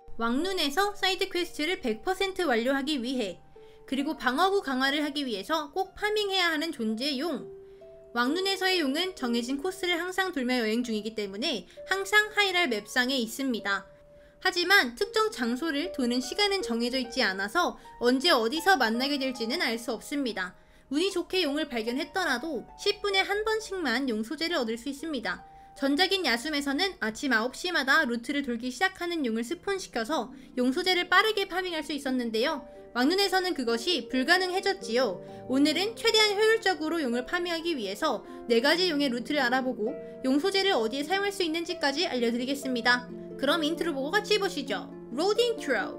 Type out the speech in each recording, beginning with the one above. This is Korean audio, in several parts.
왕눈에서 사이드 퀘스트를 100% 완료하기 위해, 그리고 방어구 강화를 하기 위해서 꼭 파밍해야 하는 존재의 용. 왕눈에서의 용은 정해진 코스를 항상 돌며 여행 중이기 때문에 항상 하이랄 맵상에 있습니다. 하지만 특정 장소를 도는 시간은 정해져 있지 않아서 언제 어디서 만나게 될지는 알 수 없습니다. 운이 좋게 용을 발견했더라도 10분에 한 번씩만 용 소재를 얻을 수 있습니다. 전작인 야숨에서는 아침 9시마다 루트를 돌기 시작하는 용을 스폰시켜서 용 소재를 빠르게 파밍할 수 있었는데요. 왕눈에서는 그것이 불가능해졌지요. 오늘은 최대한 효율적으로 용을 파밍하기 위해서 4가지 용의 루트를 알아보고 용 소재를 어디에 사용할 수 있는지까지 알려드리겠습니다. 그럼 인트로 보고 같이 보시죠. 로드 인트로!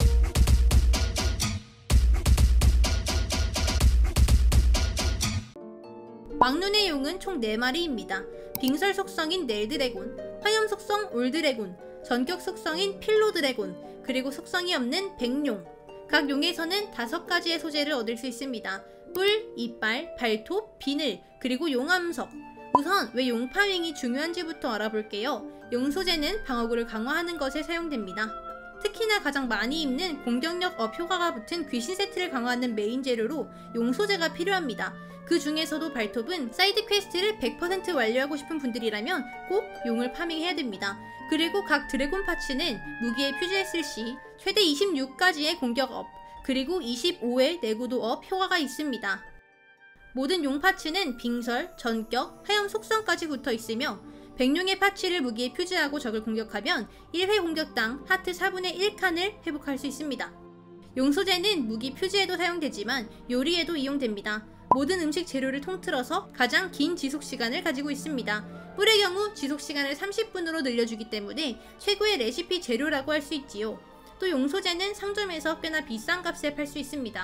왕눈의 용은 총 4마리입니다. 빙설 속성인 넬드래곤, 화염 속성 올드래곤, 전격 속성인 필로드래곤, 그리고 속성이 없는 백용. 각 용에서는 5가지의 소재를 얻을 수 있습니다. 뿔, 이빨, 발톱, 비늘, 그리고 용암석. 우선 왜 용 파밍이 중요한지부터 알아볼게요. 용 소재는 방어구를 강화하는 것에 사용됩니다. 특히나 가장 많이 입는 공격력 업 효과가 붙은 귀신 세트를 강화하는 메인 재료로 용 소재가 필요합니다. 그 중에서도 발톱은 사이드 퀘스트를 100% 완료하고 싶은 분들이라면 꼭 용을 파밍해야 됩니다. 그리고 각 드래곤 파츠는 무기에 표시했을 시 최대 26가지의 공격 업, 그리고 25의 내구도 업 효과가 있습니다. 모든 용 파츠는 빙설, 전격, 화염 속성까지 붙어 있으며 백룡의 파츠를 무기에 표시하고 적을 공격하면 1회 공격당 하트 4분의 1칸을 회복할 수 있습니다. 용 소재는 무기 표지에도 사용되지만 요리에도 이용됩니다. 모든 음식 재료를 통틀어서 가장 긴 지속시간을 가지고 있습니다. 뿔의 경우 지속시간을 30분으로 늘려주기 때문에 최고의 레시피 재료라고 할 수 있지요. 또 용 소재는 상점에서 꽤나 비싼 값에 팔 수 있습니다.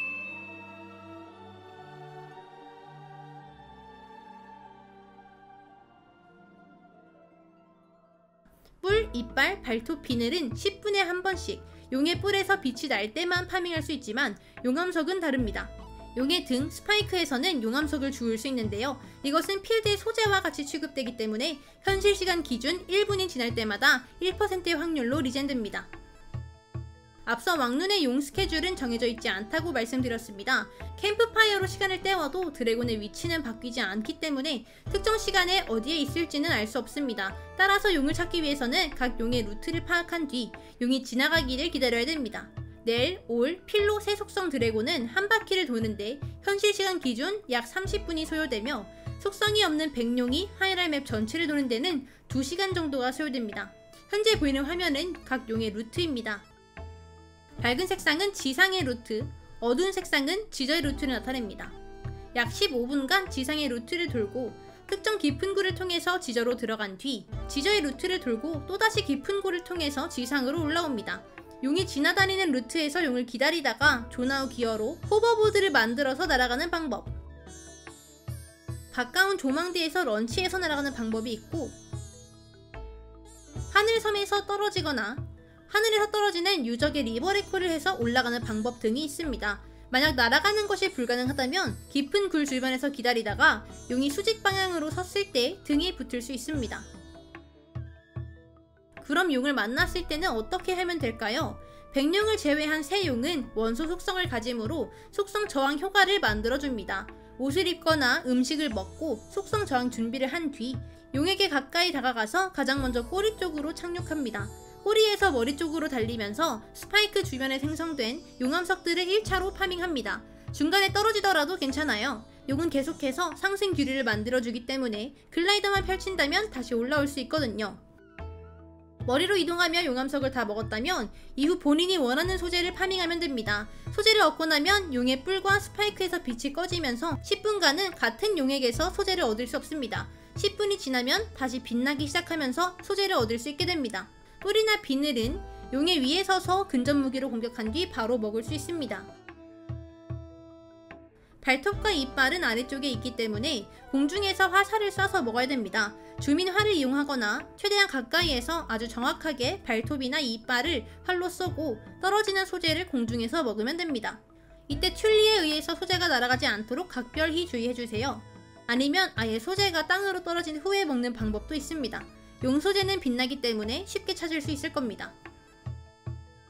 뿔, 이빨, 발톱, 비늘은 10분에 한 번씩 용의 뿔에서 빛이 날 때만 파밍할 수 있지만 용암석은 다릅니다. 용의 등, 스파이크에서는 용암석을 주울 수 있는데요. 이것은 필드의 소재와 같이 취급되기 때문에 현실 시간 기준 1분이 지날 때마다 1%의 확률로 리젠됩니다. 앞서 왕눈의 용 스케줄은 정해져 있지 않다고 말씀드렸습니다. 캠프파이어로 시간을 때워도 드래곤의 위치는 바뀌지 않기 때문에 특정 시간에 어디에 있을지는 알 수 없습니다. 따라서 용을 찾기 위해서는 각 용의 루트를 파악한 뒤 용이 지나가기를 기다려야 됩니다. 넬, 올, 필로 세 속성 드래곤은 한 바퀴를 도는데 현실 시간 기준 약 30분이 소요되며 속성이 없는 백룡이 하이랄 맵 전체를 도는 데는 2시간 정도가 소요됩니다. 현재 보이는 화면은 각 용의 루트입니다. 밝은 색상은 지상의 루트, 어두운 색상은 지저의 루트를 나타냅니다. 약 15분간 지상의 루트를 돌고 특정 깊은 구를 통해서 지저로 들어간 뒤 지저의 루트를 돌고 또다시 깊은 구를 통해서 지상으로 올라옵니다. 용이 지나다니는 루트에서 용을 기다리다가 조나우 기어로 호버보드를 만들어서 날아가는 방법, 가까운 조망대에서 런치해서 날아가는 방법이 있고, 하늘섬에서 떨어지거나 하늘에서 떨어지는 유적의 리버레코를 해서 올라가는 방법 등이 있습니다. 만약 날아가는 것이 불가능하다면 깊은 굴 주변에서 기다리다가 용이 수직 방향으로 섰을 때 등에 붙을 수 있습니다. 그럼 용을 만났을 때는 어떻게 하면 될까요? 백룡을 제외한 세 용은 원소 속성을 가지므로 속성 저항 효과를 만들어줍니다. 옷을 입거나 음식을 먹고 속성 저항 준비를 한 뒤 용에게 가까이 다가가서 가장 먼저 꼬리 쪽으로 착륙합니다. 꼬리에서 머리 쪽으로 달리면서 스파이크 주변에 생성된 용암석들을 1차로 파밍합니다. 중간에 떨어지더라도 괜찮아요. 용은 계속해서 상승 규리를 만들어주기 때문에 글라이더만 펼친다면 다시 올라올 수 있거든요. 머리로 이동하며 용암석을 다 먹었다면 이후 본인이 원하는 소재를 파밍하면 됩니다. 소재를 얻고 나면 용의 뿔과 스파이크에서 빛이 꺼지면서 10분간은 같은 용에게서 소재를 얻을 수 없습니다. 10분이 지나면 다시 빛나기 시작하면서 소재를 얻을 수 있게 됩니다. 뿔이나 비늘은 용의 위에 서서 근접 무기로 공격한 뒤 바로 먹을 수 있습니다. 발톱과 이빨은 아래쪽에 있기 때문에 공중에서 화살을 쏴서 먹어야 됩니다. 주민활을 이용하거나 최대한 가까이에서 아주 정확하게 발톱이나 이빨을 활로 쏘고 떨어지는 소재를 공중에서 먹으면 됩니다. 이때 튤리에 의해서 소재가 날아가지 않도록 각별히 주의해주세요. 아니면 아예 소재가 땅으로 떨어진 후에 먹는 방법도 있습니다. 용 소재는 빛나기 때문에 쉽게 찾을 수 있을 겁니다.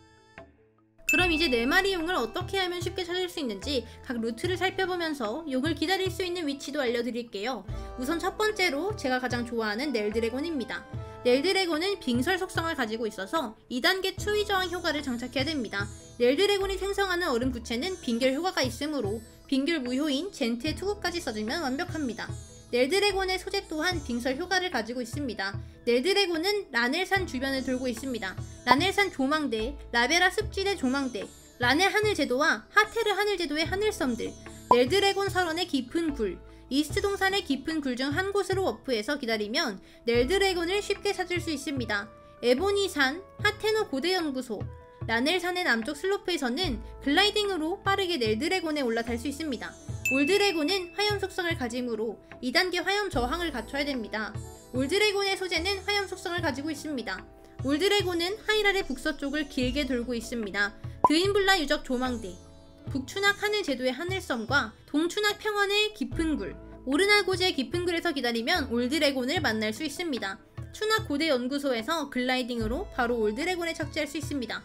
그럼 이제 4마리 용을 어떻게 하면 쉽게 찾을 수 있는지 각 루트를 살펴보면서 용을 기다릴 수 있는 위치도 알려드릴게요. 우선 첫 번째로 제가 가장 좋아하는 넬드래곤입니다. 넬드래곤은 빙설 속성을 가지고 있어서 2단계 추위 저항 효과를 장착해야 됩니다. 넬드래곤이 생성하는 얼음 부채는 빙결 효과가 있으므로 빙결 무효인 젠트의 투구까지 써주면 완벽합니다. 넬드래곤의 소재 또한 빙설 효과를 가지고 있습니다. 넬드래곤은 라넬산 주변을 돌고 있습니다. 라넬산 조망대, 라베라 습지대 조망대, 라넬 하늘제도와 하테르 하늘제도의 하늘섬들, 넬드래곤 설원의 깊은 굴, 이스트 동산의 깊은 굴 중 한 곳으로 워프해서 기다리면 넬드래곤을 쉽게 찾을 수 있습니다. 에보니산, 하테노 고대연구소, 라넬산의 남쪽 슬로프에서는 글라이딩으로 빠르게 넬드래곤에 올라탈 수 있습니다. 올드래곤은 화염 속성을 가지므로 2단계 화염 저항을 갖춰야 됩니다. 올드래곤의 소재는 화염 속성을 가지고 있습니다. 올드래곤은 하이랄의 북서쪽을 길게 돌고 있습니다. 드인블라 유적 조망대, 북추낙 하늘제도의 하늘섬과 동추낙 평원의 깊은 굴, 오르나고지의 깊은 굴에서 기다리면 올드래곤을 만날 수 있습니다. 추낙 고대 연구소에서 글라이딩으로 바로 올드래곤에 착지할 수 있습니다.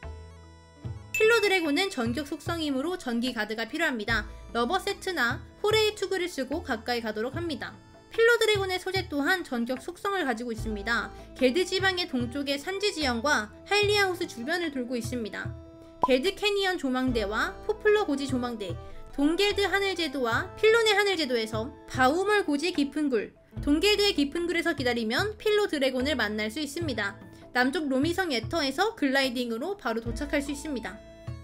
필로드래곤은 전격 속성이므로 전기 가드가 필요합니다. 러버 세트나 호레이 투구를 쓰고 가까이 가도록 합니다. 필로드래곤의 소재 또한 전격 속성을 가지고 있습니다. 게드 지방의 동쪽의 산지 지형과 하일리아 호수 주변을 돌고 있습니다. 게드 캐니언 조망대와 포플러 고지 조망대, 동겔드 하늘제도와 필론의 하늘제도에서 바우멀 고지의 깊은 굴, 동겔드의 깊은 굴에서 기다리면 필로 드래곤을 만날 수 있습니다. 남쪽 로미성 예터에서 글라이딩으로 바로 도착할 수 있습니다.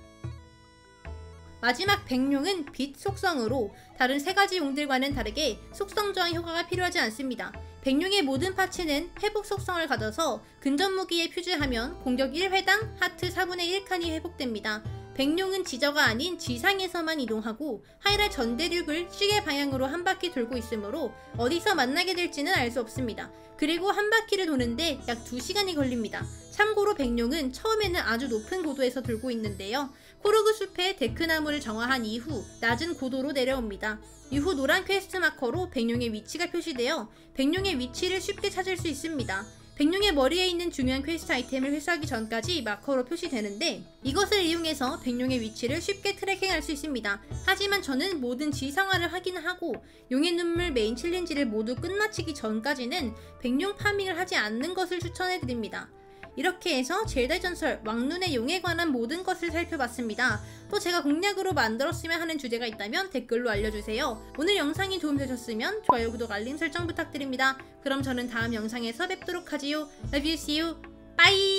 마지막 백룡은 빛 속성으로 다른 3가지 용들과는 다르게 속성 저항 효과가 필요하지 않습니다. 백룡의 모든 파츠는 회복 속성을 가져서 근접 무기에 퓨즈하면 공격 1회당 하트 4분의 1칸이 회복됩니다. 백룡은 지저가 아닌 지상에서만 이동하고 하이랄 전 대륙을 시계 방향으로 한 바퀴 돌고 있으므로 어디서 만나게 될지는 알 수 없습니다. 그리고 한 바퀴를 도는데 약 2시간이 걸립니다. 참고로 백룡은 처음에는 아주 높은 고도에서 돌고 있는데요. 코르그 숲에 데크나무를 정화한 이후 낮은 고도로 내려옵니다. 이후 노란 퀘스트 마커로 백룡의 위치가 표시되어 백룡의 위치를 쉽게 찾을 수 있습니다. 백룡의 머리에 있는 중요한 퀘스트 아이템을 회수하기 전까지 마커로 표시되는데 이것을 이용해서 백룡의 위치를 쉽게 트래킹할 수 있습니다. 하지만 저는 모든 지상화를 확인하고 용의 눈물 메인 챌린지를 모두 끝마치기 전까지는 백룡 파밍을 하지 않는 것을 추천해드립니다. 이렇게 해서 젤다의 전설 왕눈의 용에 관한 모든 것을 살펴봤습니다. 또 제가 공략으로 만들었으면 하는 주제가 있다면 댓글로 알려주세요. 오늘 영상이 도움되셨으면 좋아요, 구독, 알림 설정 부탁드립니다. 그럼 저는 다음 영상에서 뵙도록 하지요. Love you, see you, bye!